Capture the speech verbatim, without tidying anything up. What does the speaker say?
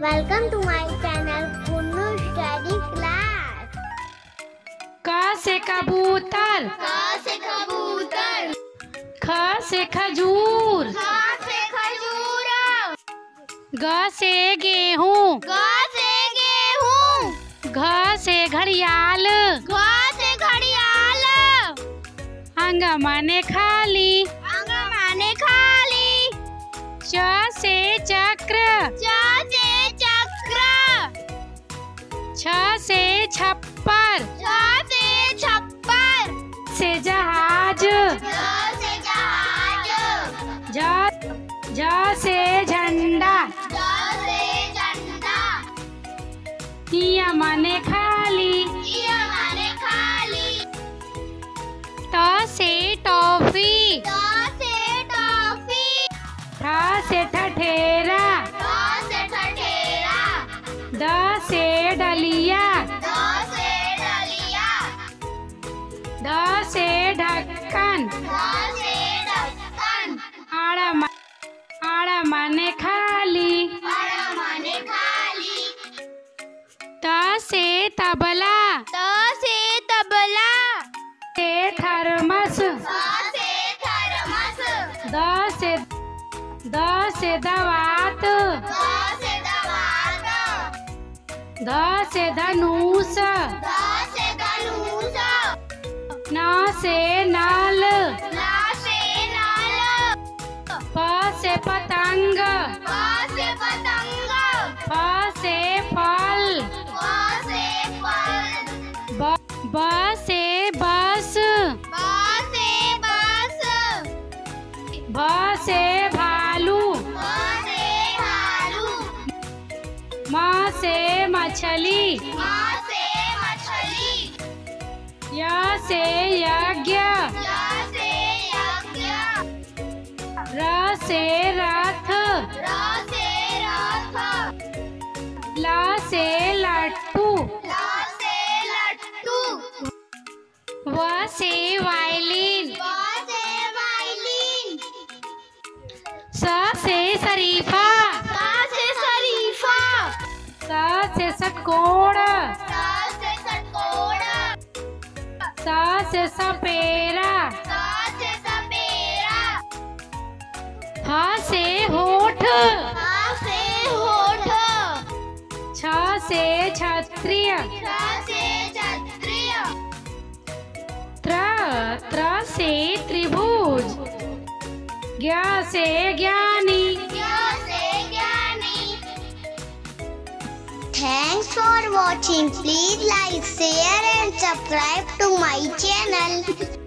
Welcome to my channel Kunnu Study Class. क से कबूतर, क से कबूतर, ख से खजूर, ख से खजूर, ग से गेहूं, ग से गेहूं, घ से घड़ियाल, घ से घड़ियाल, अंग माने खाली, अंग माने खाली, च से चक्र, च से चक्र, छ से छप्पर, छ से छप्पर, से जहाज, ज से जहाज, झ झ से झंडा, ज से झंडा, हिया माने खाली, इ माने खाली, त से टॉफी, त से टॉफी, ठ से ठठेरा, ठ से ठठेरा, द से डलिया, द से डलिया, ढ से ढक्कन, ढ से ढक्कन, आड़ा मा, आड़ा माने खाली, अड़ माने खाली, त से तबला, त से तबला, से थर्मस, थ से थर्मस, द से द से दवात, द से दवात, ध से धनुष, ध से धनुष, न से नल, न से नल, प से पतंग, प से पतंग, फ से फल, फ से फल, ब ब से बस, ब से बस, भ से भालू, भ से भालू, म से मछली, म से मछली, य से यज्ञ, य से यज्ञ, र से रथ, र से रथ, ल से लट्टू, ल से लट्टू, व से वायलिन, व से वायलिन, स से शरीफा, स से शरीफा, स से षटकोण, स से षटकोण, स से सपेरा, स से सपेरा, ह से होठ, ह से होठ, छ से क्षत्रिय, छ से क्षत्रिय, त्र त्र से त्रिभुज, ज्ञ से ज्ञानी। ज्ञ से ज्ञानी। Thanks for watching. Please like, share and subscribe to my channel.